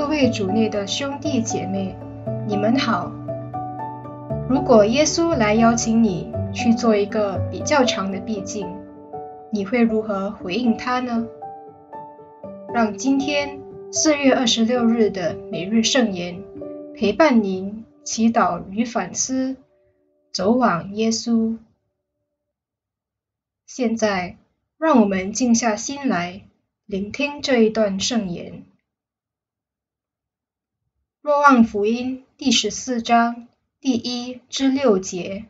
位主内的兄弟姐妹，你们好。如果耶稣来邀请你去做一个比较长的避静，你会如何回应他呢？让今天4月26日的每日圣言陪伴您祈祷与反思，走往耶稣。现在，让我们静下心来，聆听这一段圣言。若望福音第14章第1至6节。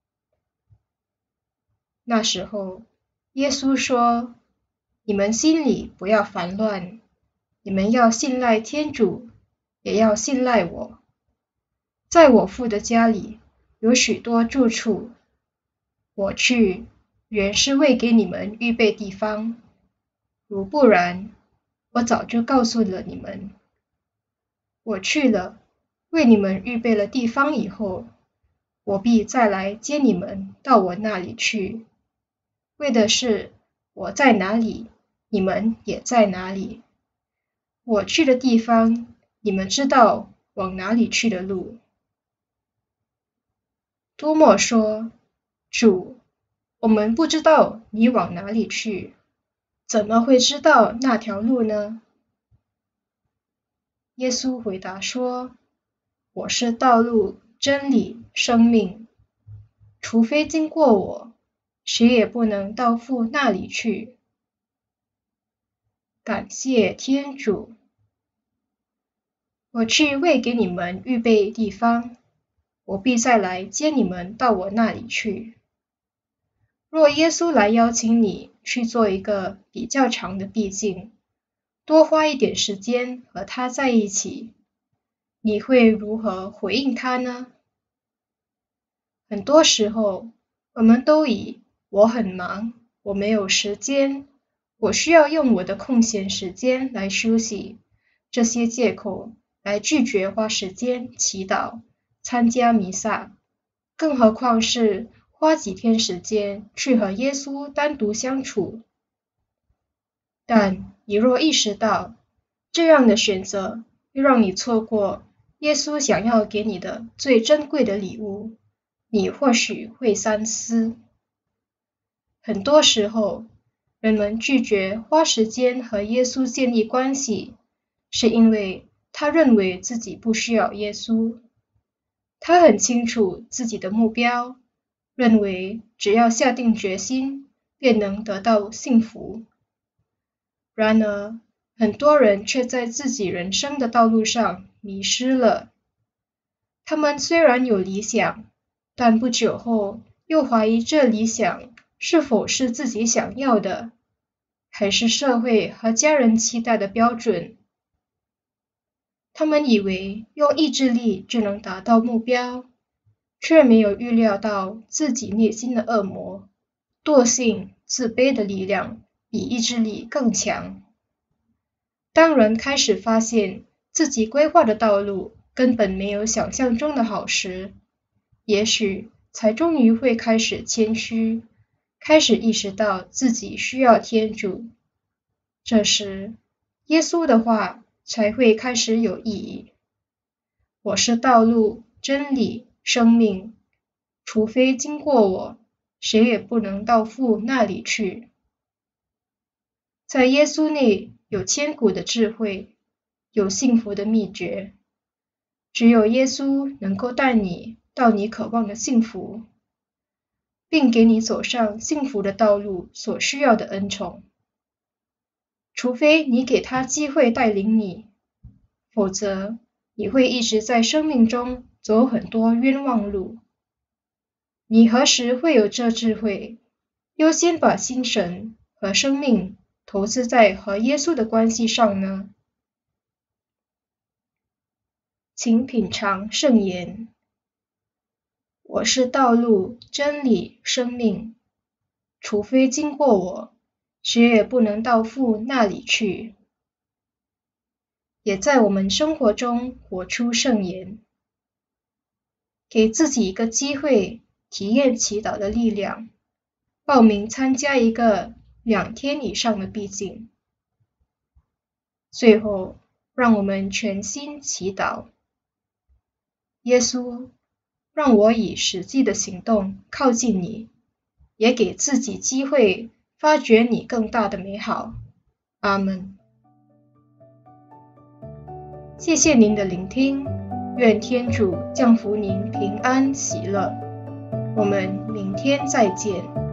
那时候，耶稣说：“你们心里不要烦乱，你们要信赖天主，也要信赖我。在我父的家里有许多住处，我去，原是为给你们预备地方。如不然，我早就告诉了你们。我去了，为你们预备了地方以后，我必再来接你们到我那里去，为的是我在哪里，你们也在哪里。我去的地方，你们知道往哪里去的路。”多默说：“主，我们不知道你往哪里去，怎么会知道那条路呢？”耶稣回答说：“我是道路、真理、生命，除非经过我，谁也不能到父那里去。”感谢天主。我去为给你们预备地方，我必再来接你们到我那里去。若耶稣来邀请你去做一个比较长的避静，多花一点时间和他在一起，你会如何回应他呢？很多时候，我们都以我很忙，我没有时间，我需要用我的空闲时间来休息，这些借口来拒绝花时间祈祷、参加弥撒，更何况是花几天时间去和耶稣单独相处。但你若意识到这样的选择会让你错过耶稣想要给你的最珍贵的礼物，你或许会三思。很多时候，人们拒绝花时间和耶稣建立关系，是因为他认为自己不需要耶稣。他很清楚自己的目标，认为只要下定决心，便能得到幸福。然而，很多人却在自己人生的道路上迷失了。他们虽然有理想，但不久后又怀疑这理想是否是自己想要的，还是社会和家人期待的标准。他们以为用意志力就能达到目标，却没有预料到自己内心的恶魔、惰性、自卑的力量比意志力更强。当人开始发现自己规划的道路根本没有想象中的好时，也许才终于会开始谦虚，开始意识到自己需要天主。这时，耶稣的话才会开始有意义。我是道路、真理、生命，除非经过我，谁也不能到父那里去。在耶稣内有千古的智慧，有幸福的秘诀。只有耶稣能够带你到你渴望的幸福，并给你走上幸福的道路所需要的恩宠。除非你给他机会带领你，否则你会一直在生命中走很多冤枉路。你何时会有这智慧，优先把心神和生命投资在和耶稣的关系上呢？请品尝圣言。我是道路、真理、生命，除非经过我，谁也不能到父那里去。也在我们生活中活出圣言，给自己一个机会体验祈祷的力量，报名参加一个2天以上的避静。最后， 让我们全心祈祷。耶稣，让我以实际的行动靠近你，也给自己机会发掘你更大的美好。阿们。谢谢您的聆听，愿天主降福您平安喜乐。我们明天再见。